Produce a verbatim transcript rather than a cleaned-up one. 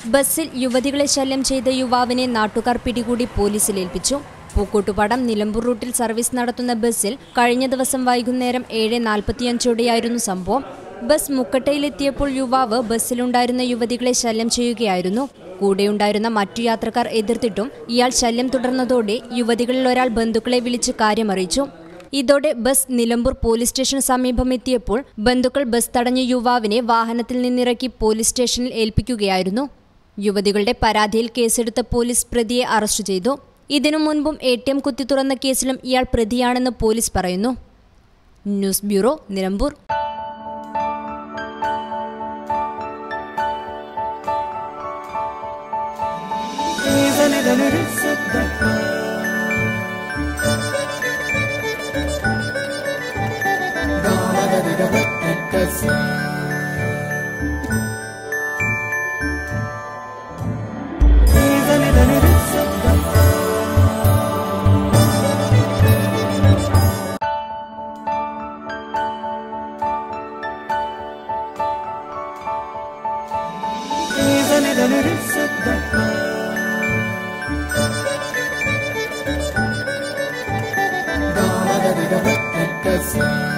ബസ്സിൽ യുവതികളെ ശല്യം ചെയ്ത യുവാവിനെ നാട്ടുകാർ പിടികൂടി പോലീസിൽ ഏൽപ്പിച്ചു. പൂക്കോട്ടുപാടം നിലമ്പൂർ റൂട്ടിൽ സർവീസ് നടത്തുന്ന ബസ്സിൽ കഴിഞ്ഞ ദിവസം വൈകുന്നേരം ഏഴ് നാൽപ്പത്തിയഞ്ചോടെയായിരുന്നു സംഭവം. ബസ് മുക്കട്ടയിലെത്തിയപ്പോൾ യുവാവ് ബസ്സിലുണ്ടായിരുന്ന യുവതികളെ ശല്യം ചെയ്യുകയായിരുന്നു. കൂടെയുണ്ടായിരുന്ന മറ്റു യാത്രക്കാർ എതിർത്തിട്ടും ഇയാൾ ശല്യം തുടർന്നതോടെ യുവതികളിൽ ഒരാൾ ബന്ധുക്കളെ വിളിച്ച് കാര്യമറിയിച്ചു. ഇതോടെ ബസ് നിലമ്പൂർ പോലീസ് സ്റ്റേഷന് സമീപം എത്തിയപ്പോൾ ബന്ധുക്കൾ ബസ് തടഞ്ഞ യുവാവിനെ വാഹനത്തിൽ നിന്നിറക്കി പോലീസ് സ്റ്റേഷനിൽ ഏൽപ്പിക്കുകയായിരുന്നു. യുവതികളുടെ പരാതിയിൽ കേസെടുത്ത പോലീസ് പ്രതിയെ അറസ്റ്റ് ചെയ്തു. ഇതിനു മുൻപും എ ടി എം കുത്തി തുറന്ന കേസിലും ഇയാൾ പ്രതിയാണെന്ന് പോലീസ് പറയുന്നു. News bureau, Nilambur. Yes.